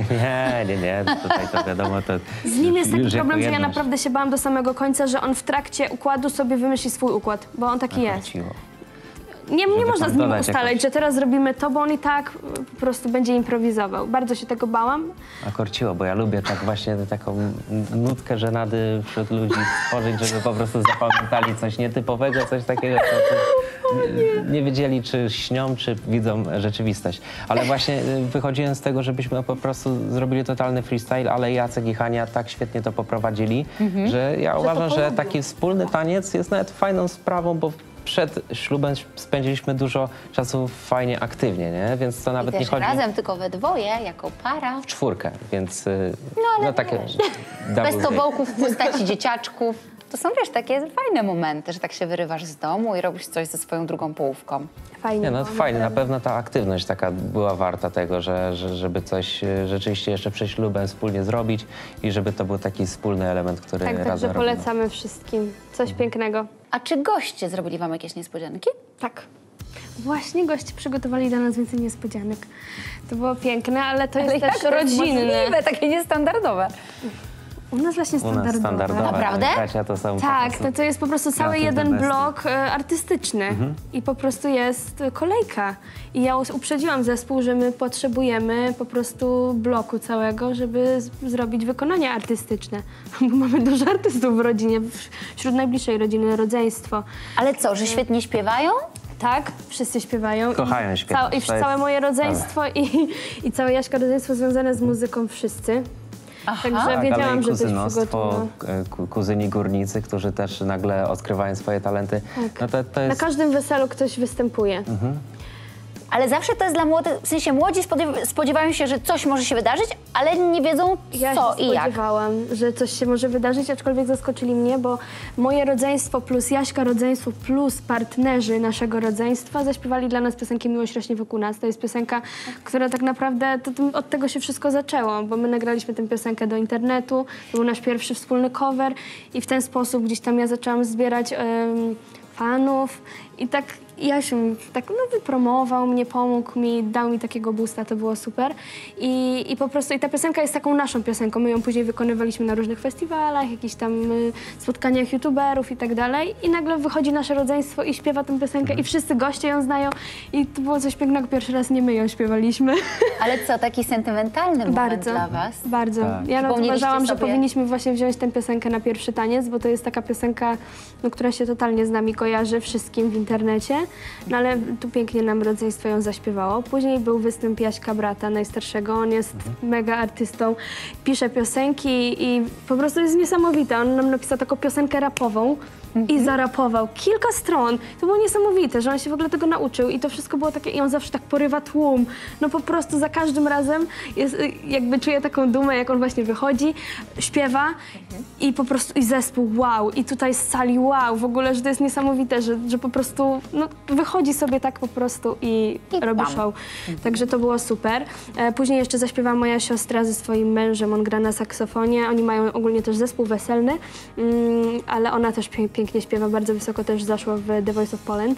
nie, tutaj to wiadomo, to Z nim jest taki już jako problem, że ja jedność. naprawdę się bałam do samego końca, że on w trakcie układu sobie wymyśli swój układ, bo on taki jest. Wróciło. Nie można tam z nim dodać ustalać, jakoś. że teraz robimy to, bo on i tak po prostu będzie improwizował. Bardzo się tego bałam. A korciło, bo ja lubię tak właśnie taką nutkę żenady wśród ludzi stworzyć, żeby po prostu zapamiętali coś nietypowego, coś takiego, co nie wiedzieli, czy śnią, czy widzą rzeczywistość. Ale właśnie wychodziłem z tego, żebyśmy po prostu zrobili totalny freestyle, ale Jacek i Hania tak świetnie to poprowadzili, że ja uważam, że taki wspólny taniec jest nawet fajną sprawą, bo przed ślubem spędziliśmy dużo czasu fajnie, aktywnie, nie? Więc to I nawet nie też chodzi razem, tylko we dwoje, jako para. w czwórkę, więc ale takie Bez double tobołków w postaci dzieciaczków. To są, wiesz, takie fajne momenty, że tak się wyrywasz z domu i robisz coś ze swoją drugą połówką. Fajnie. Nie, no było, fajnie, na naprawdę. pewno ta aktywność taka była warta tego, żeby coś rzeczywiście jeszcze przed ślubem wspólnie zrobić i żeby to był taki wspólny element, który Tak, razem także robimy. polecamy wszystkim. Coś pięknego. A czy goście zrobili wam jakieś niespodzianki? Tak. Właśnie goście przygotowali dla nas więcej niespodzianek. To było piękne, ale to jest też rodzinne. Możliwe, takie niestandardowe. U nas właśnie U nas standardowe. standardowe. Naprawdę? Bracia to są po Tak, prostu to jest po prostu cały kreatywne jeden bestie. blok artystyczny i po prostu jest kolejka. I ja uprzedziłam zespół, że my potrzebujemy po prostu bloku całego, żeby zrobić wykonania artystyczne. Bo mamy dużo artystów w rodzinie, wśród najbliższej rodziny, rodzeństwo. Ale co, że świetnie śpiewają? Tak, wszyscy śpiewają. Kochają śpiewać, I to jest całe moje rodzeństwo i całe Jaśka rodzeństwo związane z muzyką wszyscy. Także Tak, ale wiedziałam, i że coś kuzynostwo, przygotują. kuzyni górnicy, którzy też nagle odkrywają swoje talenty. Tak. No to Na jest... każdym weselu ktoś występuje. Ale zawsze to jest dla młodych, w sensie młodzi spodziewają się, że coś może się wydarzyć, ale nie wiedzą Ja co się i jak. spodziewałam, że coś się może wydarzyć, aczkolwiek zaskoczyli mnie, bo moje rodzeństwo plus Jaśka rodzeństwo plus partnerzy naszego rodzeństwa zaśpiewali dla nas piosenkę Miłość rośnie wokół nas. To jest piosenka, która tak naprawdę, od tego się wszystko zaczęło, bo my nagraliśmy tę piosenkę do internetu, to był nasz pierwszy wspólny cover i w ten sposób gdzieś tam ja zaczęłam zbierać fanów i tak Jasiu tak wypromował mnie, pomógł mi, dał mi takiego boosta, to było super. I po prostu ta piosenka jest taką naszą piosenką. My ją później wykonywaliśmy na różnych festiwalach, jakichś tam spotkaniach youtuberów i tak dalej. I nagle wychodzi nasze rodzeństwo i śpiewa tę piosenkę i wszyscy goście ją znają. I to było coś pięknego. Pierwszy raz nie my ją śpiewaliśmy. Ale co, taki sentymentalny moment dla was? Bardzo. Tak. Ja Przypomnieliście uważałam, że sobie- powinniśmy właśnie wziąć tę piosenkę na pierwszy taniec, bo to jest taka piosenka, która się totalnie z nami kojarzy wszystkim w internecie. No ale tu pięknie nam rodzeństwo ją zaśpiewało. Później był występ Jaśka, brata najstarszego. On jest mega artystą, pisze piosenki i po prostu jest niesamowite. On nam napisał taką piosenkę rapową i zarapował kilka stron. To było niesamowite, że on się w ogóle tego nauczył i to wszystko było takie, i on zawsze tak porywa tłum. No po prostu za każdym razem jest, jakby czuję taką dumę, jak on właśnie wychodzi, śpiewa i po prostu i zespół wow, i tutaj z sali wow, w ogóle, że to jest niesamowite, że po prostu wychodzi sobie tak po prostu i robi bam. show. Także to było super. Później jeszcze zaśpiewała moja siostra ze swoim mężem, on gra na saksofonie, oni mają ogólnie też zespół weselny, ale ona też pięknie śpiewa, bardzo wysoko też zaszła w The Voice of Poland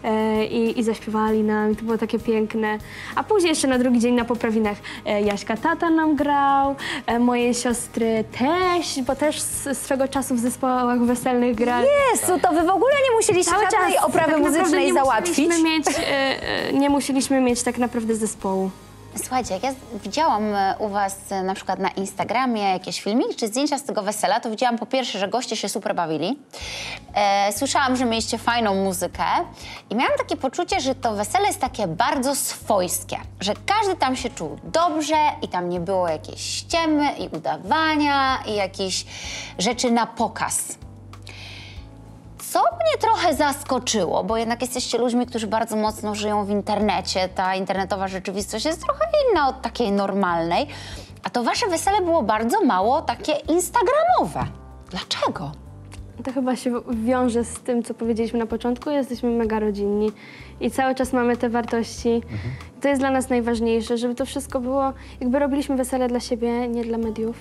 i zaśpiewali nam, to było takie piękne. A później jeszcze na drugi dzień na poprawinach Jaśka tata nam grał, moje siostry też, bo też swego czasu w zespołach weselnych grali. Jezu, to wy w ogóle nie musieliście żadnej oprawy tak naprawdę muzycznej nie załatwić? nie musieliśmy mieć tak naprawdę zespołu. Słuchajcie, jak ja widziałam u was na przykład na Instagramie jakieś filmiki czy zdjęcia z tego wesela, to widziałam po pierwsze, że goście się super bawili. Słyszałam, że mieliście fajną muzykę i miałam takie poczucie, że to wesele jest takie bardzo swojskie, że każdy tam się czuł dobrze i tam nie było jakiejś ściemy i udawania i jakichś rzeczy na pokaz. Co mnie trochę zaskoczyło, bo jednak jesteście ludźmi, którzy bardzo mocno żyją w internecie. Ta internetowa rzeczywistość jest trochę inna od takiej normalnej. A to wasze wesele było bardzo mało takie instagramowe. Dlaczego? To chyba się wiąże z tym, co powiedzieliśmy na początku. Jesteśmy mega rodzinni i cały czas mamy te wartości. To jest dla nas najważniejsze, żeby to wszystko było... Jakby robiliśmy wesele dla siebie, nie dla mediów.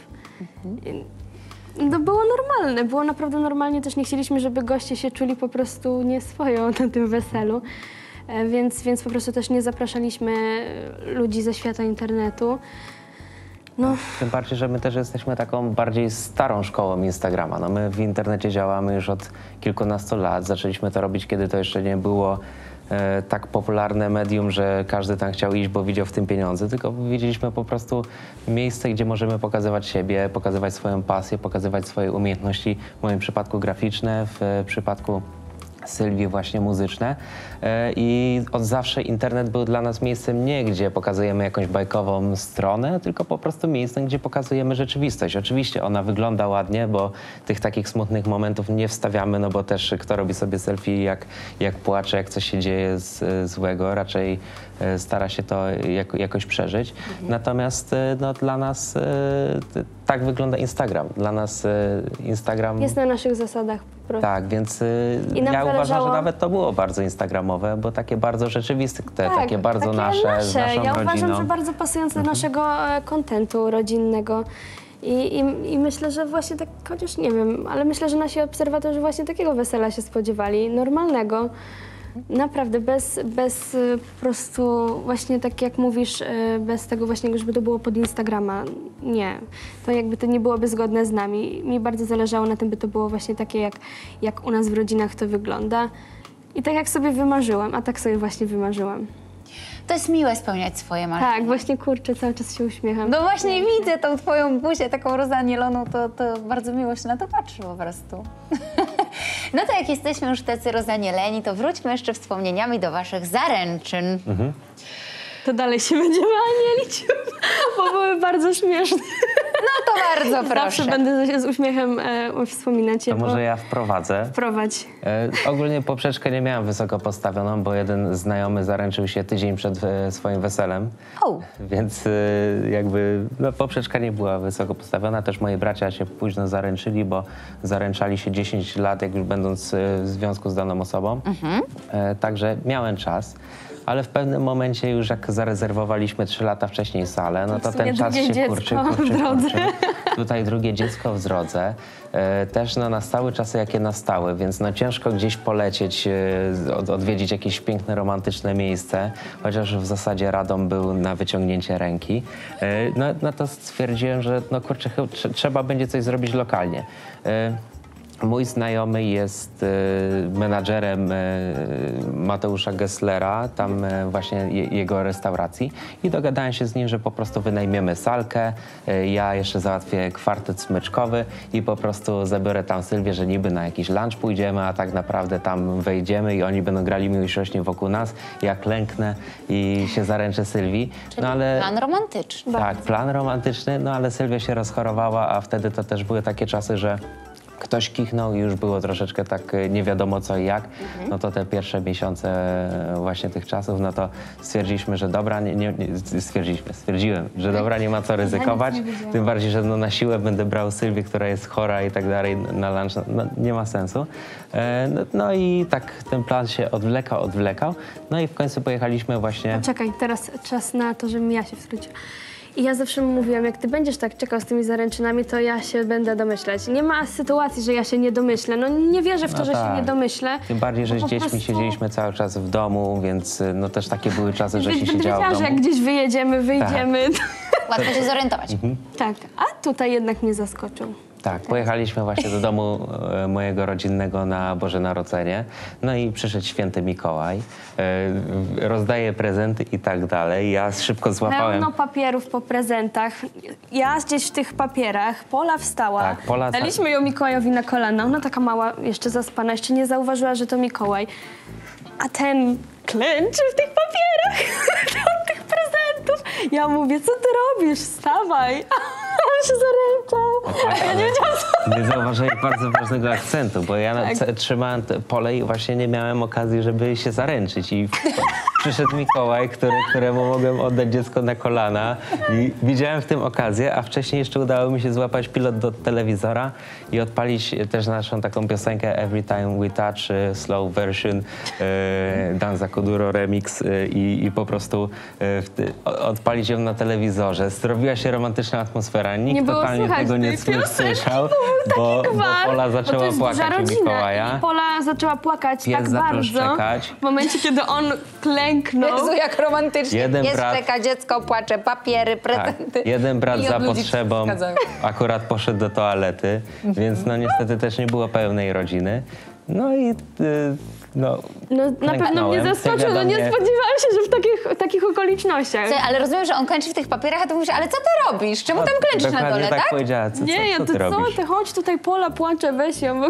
To było normalne, było naprawdę normalnie. Też nie chcieliśmy, żeby goście się czuli po prostu nieswojo na tym weselu. Więc po prostu też nie zapraszaliśmy ludzi ze świata internetu. No. Tym bardziej, że my też jesteśmy taką bardziej starą szkołą Instagrama. No my w internecie działamy już od kilkunastu lat. Zaczęliśmy to robić, kiedy to jeszcze nie było tak popularne medium, że każdy tam chciał iść, bo widział w tym pieniądze, tylko widzieliśmy po prostu miejsce, gdzie możemy pokazywać siebie, pokazywać swoją pasję, pokazywać swoje umiejętności, w moim przypadku graficzne, w przypadku Sylwii właśnie muzyczne. I od zawsze internet był dla nas miejscem nie gdzie pokazujemy jakąś bajkową stronę, tylko po prostu miejscem, gdzie pokazujemy rzeczywistość. Oczywiście ona wygląda ładnie, bo tych takich smutnych momentów nie wstawiamy, no bo też kto robi sobie selfie jak płacze, jak coś się dzieje złego, raczej stara się to jakoś przeżyć. Natomiast no, dla nas tak wygląda Instagram. Dla nas Instagram... Jest na naszych zasadach po prostu. Tak, więc ja uważam, że nawet to było bardzo instagramowe, bo takie bardzo rzeczywiste, takie bardzo takie nasze, z naszą Ja rodziną. uważam, że bardzo pasujące do naszego kontentu rodzinnego. I myślę, że właśnie tak, chociaż nie wiem, ale myślę, że nasi obserwatorzy właśnie takiego wesela się spodziewali, normalnego. Naprawdę, bez po prostu właśnie tak jak mówisz, bez tego właśnie, żeby to było pod Instagrama. Nie. To jakby to nie byłoby zgodne z nami. Mi bardzo zależało na tym, by to było właśnie takie, jak u nas w rodzinach to wygląda. I tak jak sobie wymarzyłam, a tak sobie właśnie wymarzyłam. To jest miłe spełniać swoje marzenia. Tak, właśnie kurczę, cały czas się uśmiecham. No właśnie widzę tą twoją buzię, taką rozanieloną, to bardzo miło się na to patrzy po prostu. No to jak jesteśmy już tacy rozanieleni, to wróćmy jeszcze wspomnieniami do waszych zaręczyn. To dalej się będziemy anielić, bo były bardzo śmieszne. No to bardzo proszę. Zawsze będę z uśmiechem wspominać je. To może ja wprowadzę. Wprowadź. Ogólnie poprzeczkę nie miałam wysoko postawioną, bo jeden znajomy zaręczył się tydzień przed swoim weselem. Więc jakby no, poprzeczka nie była wysoko postawiona. Też moi bracia się późno zaręczyli, bo zaręczali się 10 lat, jak już będąc w związku z daną osobą. Także miałem czas. Ale w pewnym momencie już jak zarezerwowaliśmy 3 lata wcześniej salę, no to ten czas się kurczy. Tutaj drugie dziecko w drodze. Też no, nastały czasy, jakie nastały, więc no, ciężko gdzieś polecieć, odwiedzić jakieś piękne, romantyczne miejsce, chociaż w zasadzie radą był na wyciągnięcie ręki. No to stwierdziłem, że no kurczę, trzeba będzie coś zrobić lokalnie. Mój znajomy jest menadżerem Mateusza Gesslera, tam właśnie jego restauracji i dogadałem się z nim, że po prostu wynajmiemy salkę, ja jeszcze załatwię kwartet smyczkowy i po prostu zabiorę tam Sylwię, że niby na jakiś lunch pójdziemy, a tak naprawdę tam wejdziemy i oni będą grali Miłość rośnie wokół nas, ja klęknę i się zaręczę Sylwii. Czyli plan romantyczny. Tak, plan romantyczny, no ale Sylwia się rozchorowała, a wtedy to też były takie czasy, że ktoś kichnął i już było troszeczkę tak nie wiadomo co i jak, no to te pierwsze miesiące właśnie tych czasów, no to stwierdziliśmy, że dobra, stwierdziłem, że dobra, nie ma co ryzykować, tym bardziej, że no na siłę będę brał Sylwię, która jest chora i tak dalej na lunch, no nie ma sensu. No i tak ten plan się odwlekał, no i w końcu pojechaliśmy właśnie... Czekaj, teraz czas na to, żebym ja się wtrąciła. I ja zawsze mu mówiłam, jak ty będziesz tak czekał z tymi zaręczynami, to ja się będę domyślać. Nie ma sytuacji, że ja się nie domyślę. No nie wierzę w to, że się nie domyślę. Tym bardziej, że z dziećmi siedzieliśmy cały czas w domu, więc no też takie były czasy, że się siedziało w domu. Że jak gdzieś wyjedziemy, wyjdziemy. Łatwo się zorientować. Tak, a tutaj jednak mnie zaskoczył. Tak, pojechaliśmy właśnie do domu mojego rodzinnego na Boże Narodzenie. No i przyszedł święty Mikołaj, rozdaje prezenty i tak dalej. Ja szybko złapałem... Pełno papierów po prezentach. Ja gdzieś w tych papierach, Pola wstała. Tak, Pola- Daliśmy ją Mikołajowi na kolana. Ona taka mała, jeszcze zaspana, jeszcze nie zauważyła, że to Mikołaj. A ten klęczy w tych papierach, od tych prezentów. Ja mówię, co ty robisz? Wstawaj. On się zaręczał. Ja nie wiedziałam, co... Nie zauważyłem bardzo ważnego akcentu, bo ja trzymałem Polę i właśnie nie miałem okazji, żeby się zaręczyć. I przyszedł Mikołaj, któremu mogłem oddać dziecko na kolana i widziałem w tym okazję, a wcześniej jeszcze udało mi się złapać pilot do telewizora i odpalić też naszą taką piosenkę Every Time We Touch, slow version, Danza Kuduro remix i po prostu odpalić ją na telewizorze. Zrobiła się romantyczna atmosfera. Nie Nikt było totalnie słychać tego nie tej piosenki, słyszał, bo Pola zaczęła płakać u Mikołaja. I Pola zaczęła płakać Pies tak zaczął bardzo, szczekać. w momencie, kiedy on klęknął. Jezu, jak romantycznie. Jeden Pies brat- czeka, dziecko płacze, papiery, prezenty. Tak. Jeden brat Milion za ludzi potrzebą przeszkadzają. akurat poszedł do toalety, więc no niestety też nie było pełnej rodziny. No i no, No, na pewno mnie klęknąłem. zaskoczył, Sylwia no do nie mnie- spodziewałam się, że w takich okolicznościach. Słuchaj, ale rozumiem, że on klęczy w tych papierach, a ty mówisz, ale co ty robisz? Czemu tam klęczysz na Dokładnie dole, tak tak? powiedziała. Co Nie, ty co robisz? ty, chodź tutaj, Pola płacze, weź ją.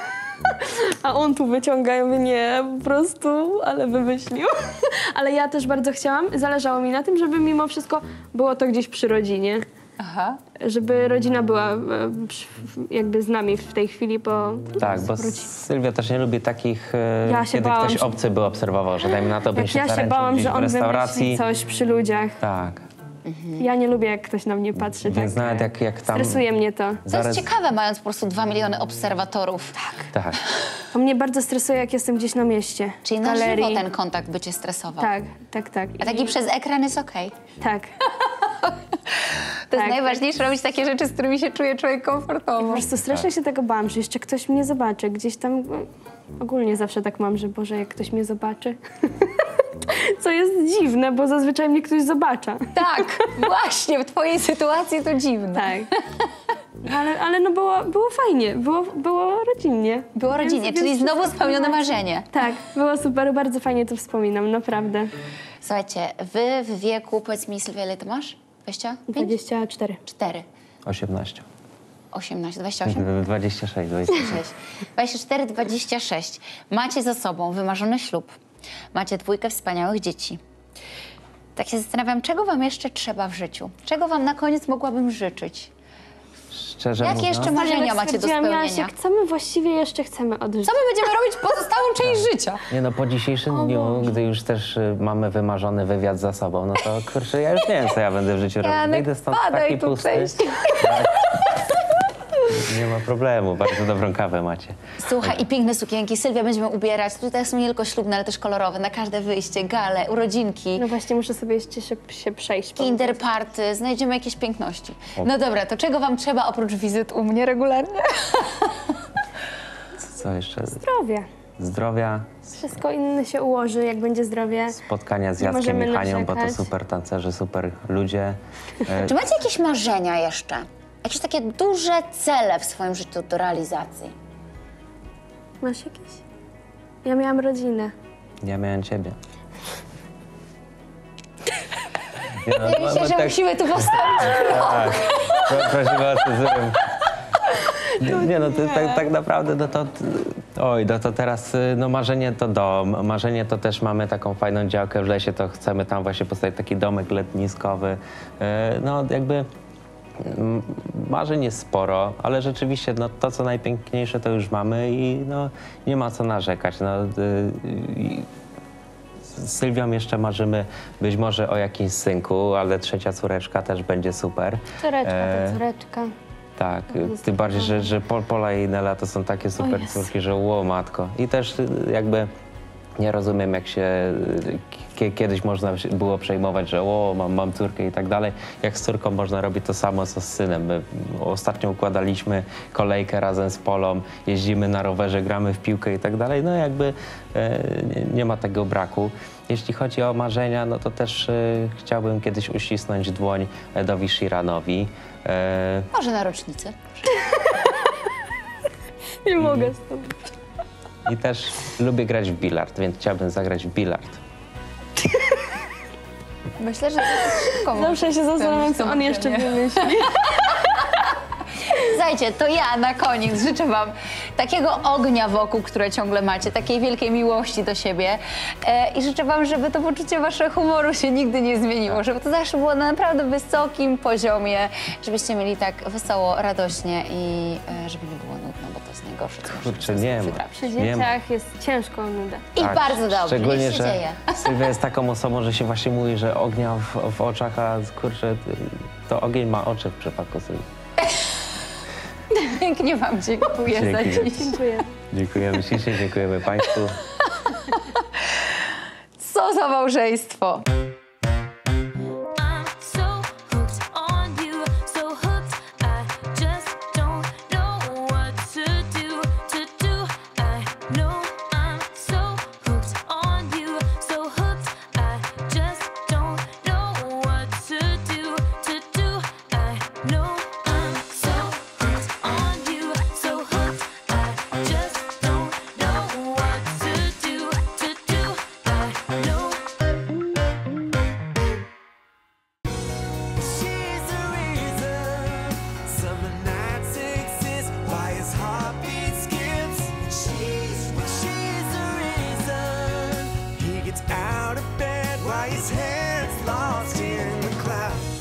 A on tu wyciąga, ja mówię, nie, po prostu, ale wymyślił. Ale ja też bardzo chciałam, zależało mi na tym, żeby mimo wszystko było to gdzieś przy rodzinie. Aha. Żeby rodzina była jakby z nami w tej chwili, bo... Tak, bo Sylwia też nie lubi takich, Ja się kiedy bałam, ktoś że- obcy by obserwował, że dajmy na to, bym Jak się ja się zaręczył bałam, gdzieś że w on restauracji. wymyśli coś przy ludziach. Tak, Ja nie lubię, jak ktoś na mnie patrzy. więc tak, nawet jak tam... Stresuje mnie to. To jest ciekawe, mając po prostu 2 miliony obserwatorów. Tak. To mnie bardzo stresuje, jak jestem gdzieś na mieście. Czyli w na galerii. żywo ten kontakt by cię stresował. Tak. A taki przez ekran jest okej. Tak. To jest Tak. najważniejsze, robić takie rzeczy, z którymi się czuje człowiek komfortowo. Po prostu strasznie się tego bałam, że jeszcze ktoś mnie zobaczy. Gdzieś tam... Ogólnie zawsze tak mam, że Boże, jak ktoś mnie zobaczy. Co jest dziwne, bo zazwyczaj mnie ktoś zobacza. Tak, właśnie, w twojej sytuacji to dziwne. Tak. Ale no było fajnie, było rodzinnie. Było rodzinnie, Więc czyli znowu wszystko spełnione było- marzenie. Tak, było super, bardzo fajnie to wspominam, naprawdę. Słuchajcie, wy w wieku, powiedz mi Sylwia, ile ty masz? 25? 24. 4, 18. 18, 28? 26, 26. 24, 26. Macie za sobą wymarzony ślub. Macie 2 wspaniałych dzieci. Tak się zastanawiam, czego wam jeszcze trzeba w życiu? Czego wam na koniec mogłabym życzyć? Szczerze Jakie mówiąc, jeszcze marzenia macie do Stwierdziłam, spełnienia? Jasiek, co my właściwie jeszcze chcemy odżyć? Co my będziemy robić pozostałą część życia? nie no, po dzisiejszym dniu, gdy już też mamy wymarzony wywiad za sobą, no to kurczę, ja już nie wiem, co ja będę w życiu robił. Janek, Wyjdę stąd wpadaj taki tu pusty. przejść. Nie ma problemu, bardzo dobrą kawę macie. Słuchaj, i piękne sukienki. Sylwia będziemy ubierać. Tutaj są nie tylko ślubne, ale też kolorowe. Na każde wyjście, gale, urodzinki, No właśnie, muszę sobie jeszcze się przejść. kinder party. Znajdziemy jakieś piękności. No dobra, to czego wam trzeba oprócz wizyt u mnie regularnie? Co jeszcze? Zdrowie. Zdrowia, Wszystko inne się ułoży, jak będzie zdrowie. spotkania z Nie Jackiem możemy i Hanią, bo to narzekać. super tancerzy, super ludzie. Czy macie jakieś marzenia jeszcze? Jakieś takie duże cele w swoim życiu do realizacji? Masz jakieś? Ja miałam rodzinę. Ja miałem ciebie. Ja myślę, że musimy tu postawić. Tak, prosimy o cezurę. Nie no, tak naprawdę no to... Oj, no to teraz no marzenie to dom, marzenie to też mamy taką fajną działkę w lesie, to chcemy tam właśnie postawić taki domek letniskowy. No jakby marzeń jest sporo, ale rzeczywiście no, to, co najpiękniejsze, to już mamy i no, nie ma co narzekać. No, z Sylwią jeszcze marzymy być może o jakimś synku, ale 3. córeczka też będzie super. Córeczka to córeczka. Tak, tym bardziej, że Pola i Nela to są takie super Jezu. córki, że ło matko. I też jakby nie rozumiem, jak się kiedyś można było przejmować, że mam córkę i tak dalej. Jak z córką można robić to samo, co z synem. My ostatnio układaliśmy kolejkę razem z Polą, jeździmy na rowerze, gramy w piłkę i tak dalej. No jakby nie ma tego braku. Jeśli chodzi o marzenia, no to też chciałbym kiedyś uścisnąć dłoń Edowi Sheeranowi. Może na rocznicę. Nie mogę z tobą. I też lubię grać w bilard, więc chciałbym zagrać w bilard. Myślę, że Zawsze się zastanawiam, co on jeszcze wymyśli. Słuchajcie, to ja na koniec życzę wam takiego ognia wokół, które ciągle macie, takiej wielkiej miłości do siebie i życzę wam, żeby to poczucie waszego humoru się nigdy nie zmieniło, żeby to zawsze było na naprawdę wysokim poziomie, żebyście mieli tak wesoło, radośnie i żeby nie było nudno, bo to jest najgorsze, co może Kurczę, nie ma. Przy Nie ma. dzieciach jest ciężko o nudę. I bardzo dobrze, Szczególnie, niech się że dzieje. Sylwia jest taką osobą, że się właśnie mówi, że ognia w oczach, a kurczę, to ogień ma oczy w przypadku Sylwii. Pięknie wam dziękuję za Dzięki. dziś. Dziękuję. Dziękujemy ślicznie, dziękujemy Państwu. Co za małżeństwo! I'm so hooked on you, so hooked. I just don't know what to do. I know I'm so hooked on you, so hooked. I just don't know what to do. I know I'm so hooked on you, so hooked. I just don't know what to do. I know. She's the reason summer nights exist, why his heartbeat skips. She's the reason he gets out of bed, why his head's lost in the clouds.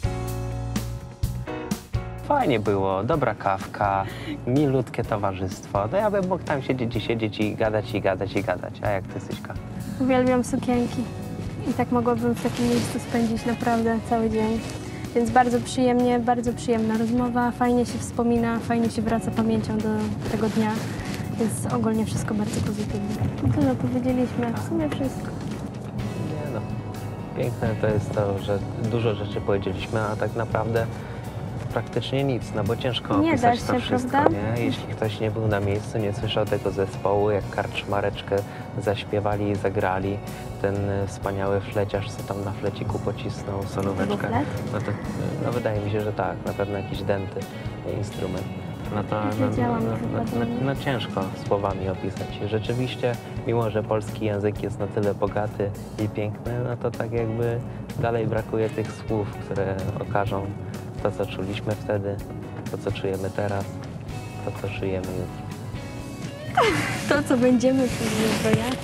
Fajnie było, dobra kawka, milutkie towarzystwo. No ja bym mógł tam siedzieć i gadać, i gadać, i gadać. A jak ty, Syśka? Uwielbiam sukienki i tak mogłabym w takim miejscu spędzić naprawdę cały dzień. Więc bardzo przyjemnie, bardzo przyjemna rozmowa, fajnie się wspomina, fajnie się wraca pamięcią do tego dnia, więc ogólnie wszystko bardzo pozytywnie. Tyle powiedzieliśmy, w sumie wszystko. Nie no, piękne to jest to, że dużo rzeczy powiedzieliśmy, a tak naprawdę praktycznie nic, no bo ciężko Nie da opisać to się, wszystko, prawda? nie? Jeśli ktoś nie był na miejscu, nie słyszał tego zespołu, jak karczmareczkę zaśpiewali i zagrali, ten wspaniały fleciarz, co tam na fleciku pocisnął solóweczkę. flet? No to no wydaje mi się, że tak, na pewno jakiś denty instrument. No to Wiedziałam, że podobnie. no ciężko słowami opisać. Rzeczywiście, mimo że polski język jest na tyle bogaty i piękny, no to tak jakby dalej brakuje tych słów, które okażą to, co czuliśmy wtedy, to, co czujemy teraz, to, co czujemy jutro. To, co będziemy później brojać.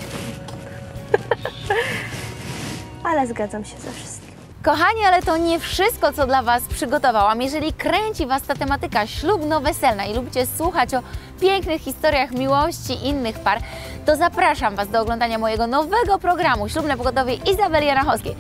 Ale zgadzam się ze wszystkim. Kochani, ale to nie wszystko, co dla Was przygotowałam. Jeżeli kręci Was ta tematyka ślubno-weselna i lubicie słuchać o pięknych historiach miłości innych par, to zapraszam Was do oglądania mojego nowego programu Ślubne Pogotowie Izabeli Janachowskiej.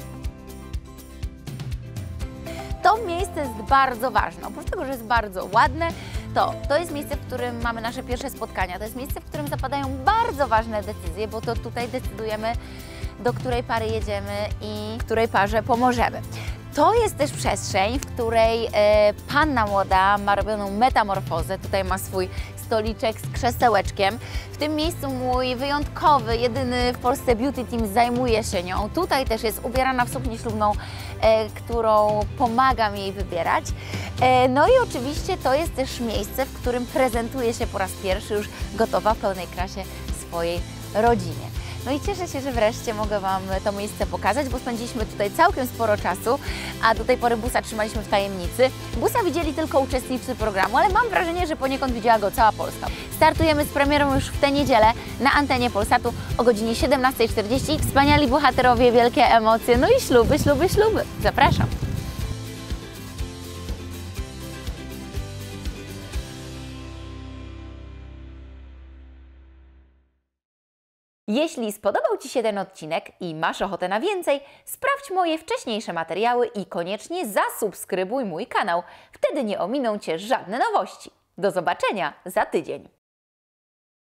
To miejsce jest bardzo ważne. Oprócz tego, że jest bardzo ładne, to jest miejsce, w którym mamy nasze pierwsze spotkania. To jest miejsce, w którym zapadają bardzo ważne decyzje, bo to tutaj decydujemy, do której pary jedziemy i której parze pomożemy. To jest też przestrzeń, w której panna młoda ma robioną metamorfozę. Tutaj ma swój stoliczek z krzesełeczkiem. W tym miejscu mój wyjątkowy, jedyny w Polsce beauty team zajmuje się nią. Tutaj też jest ubierana w suknię ślubną, którą pomagam jej wybierać. No i oczywiście to jest też miejsce, w którym prezentuje się po raz pierwszy już gotowa w pełnej krasie swojej rodzinie. No i cieszę się, że wreszcie mogę Wam to miejsce pokazać, bo spędziliśmy tutaj całkiem sporo czasu, a do tej pory Busa trzymaliśmy w tajemnicy. Busa widzieli tylko uczestnicy programu, ale mam wrażenie, że poniekąd widziała go cała Polska. Startujemy z premierą już w tę niedzielę na antenie Polsatu o godzinie 17:40. Wspaniali bohaterowie, wielkie emocje, no i śluby, śluby, śluby. Zapraszam. Jeśli spodobał Ci się ten odcinek i masz ochotę na więcej, sprawdź moje wcześniejsze materiały i koniecznie zasubskrybuj mój kanał. Wtedy nie ominą Cię żadne nowości. Do zobaczenia za tydzień.